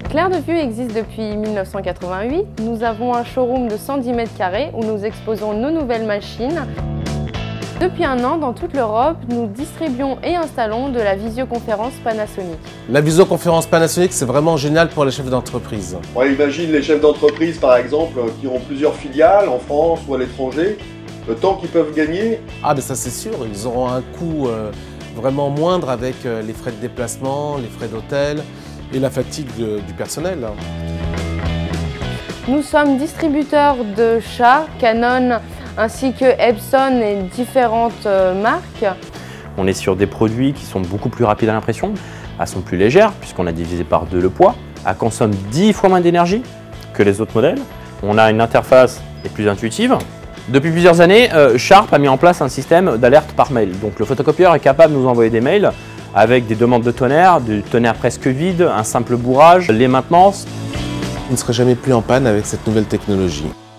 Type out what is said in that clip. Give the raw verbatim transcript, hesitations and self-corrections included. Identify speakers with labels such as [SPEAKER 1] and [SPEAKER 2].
[SPEAKER 1] Clair de Vue existe depuis mille neuf cent quatre-vingt-huit. Nous avons un showroom de cent dix mètres carrés où nous exposons nos nouvelles machines. Depuis un an, dans toute l'Europe, nous distribuons et installons de la visioconférence Panasonic.
[SPEAKER 2] La visioconférence Panasonic, c'est vraiment génial pour les chefs d'entreprise.
[SPEAKER 3] On imagine les chefs d'entreprise, par exemple, qui ont plusieurs filiales en France ou à l'étranger, le temps qu'ils peuvent gagner.
[SPEAKER 2] Ah ben ça c'est sûr, ils auront un coût euh, vraiment moindre avec euh, les frais de déplacement, les frais d'hôtel et la fatigue de, du personnel.
[SPEAKER 1] Nous sommes distributeurs de chats, Canon, ainsi que Epson et différentes marques.
[SPEAKER 4] On est sur des produits qui sont beaucoup plus rapides à l'impression, elles sont plus légères puisqu'on a divisé par deux le poids, elles consomment dix fois moins d'énergie que les autres modèles. On a une interface qui est plus intuitive. Depuis plusieurs années, euh, Sharp a mis en place un système d'alerte par mail. Donc le photocopieur est capable de nous envoyer des mails avec des demandes de tonnerre, du tonnerre presque vide, un simple bourrage, les maintenances.
[SPEAKER 2] Vous ne serez jamais plus en panne avec cette nouvelle technologie.